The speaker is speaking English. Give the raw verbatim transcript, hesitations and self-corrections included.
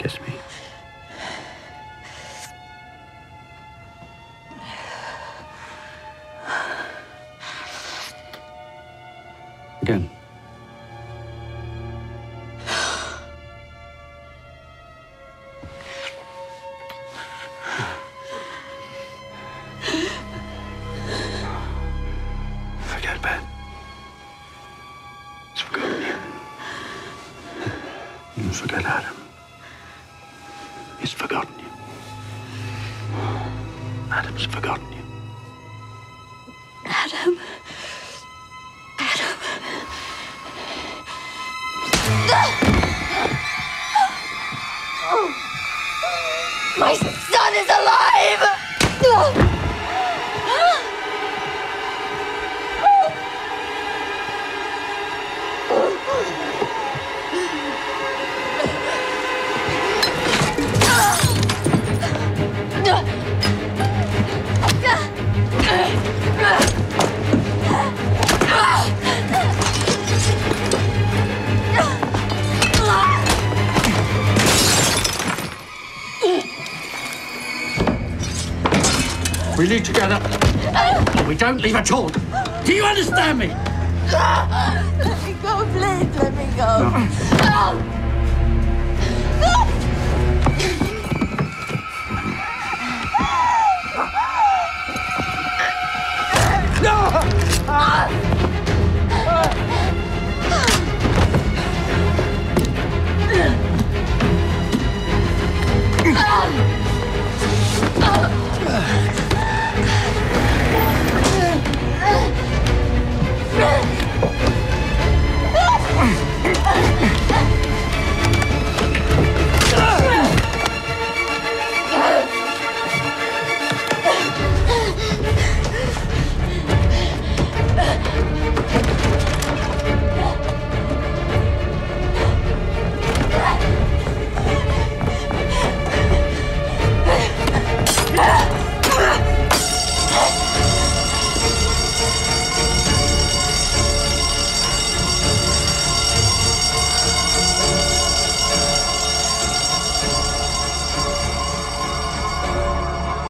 Kiss me. Again. Forget Ben. He's forgotten you. You forget Adam. He's forgotten you. Adam's forgotten you. Adam. Adam. My son is alive! We leave together, or we don't leave at all. Do you understand me? Let me go, please. Let me go. No!